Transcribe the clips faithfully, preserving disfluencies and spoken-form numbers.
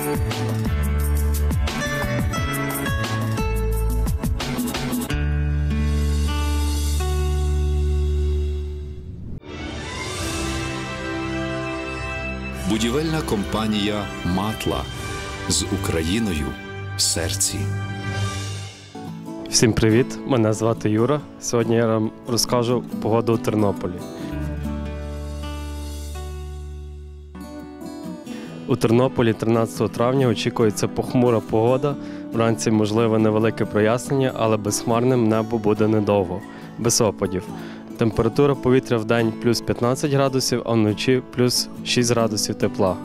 Будівельна компанія «Матла» з Україною в серці. Всім привіт! Мене звати Юра. Сьогодні я вам розкажу погоду у Тернополі. У Тернополі тринадцятого травня очікується похмура погода. Вранці можливе невелике прояснення, але безхмарним небо буде недовго, без опадів. Температура повітря в день плюс п'ятнадцять градусів, а вночі плюс шість градусів тепла.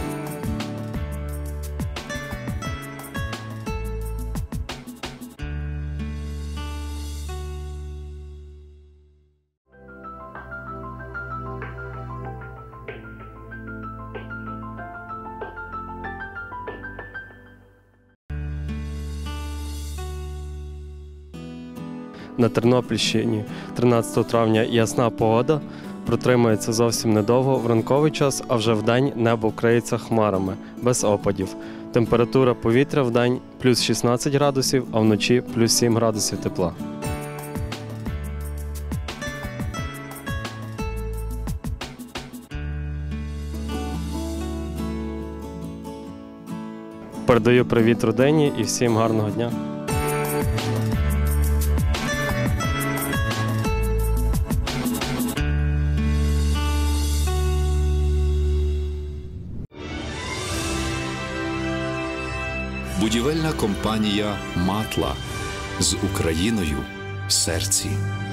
На Тернопільщині тринадцятого травня ясна погода, протримається зовсім недовго в ранковий час, а вже вдень небо вкриється хмарами, без опадів. Температура повітря вдень плюс шістнадцять градусів, а вночі плюс сім градусів тепла. Передаю привіт родині і всім гарного дня! Будівельна компанія «Матла» з Україною в серці.